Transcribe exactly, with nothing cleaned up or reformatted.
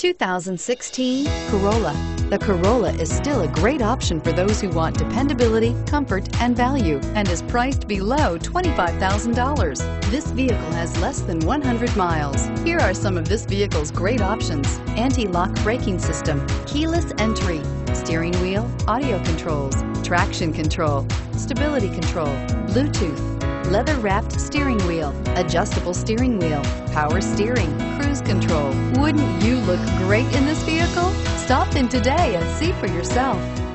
two thousand sixteen Corolla. The Corolla is still a great option for those who want dependability, comfort, and value, and is priced below twenty-five thousand dollars. This vehicle has less than one hundred miles. Here are some of this vehicle's great options: anti-lock braking system, keyless entry, steering wheel audio controls, traction control, stability control, Bluetooth, leather-wrapped steering wheel, adjustable steering wheel, power steering, cruise control. Wouldn't you look great in this vehicle? Stop in today and see for yourself.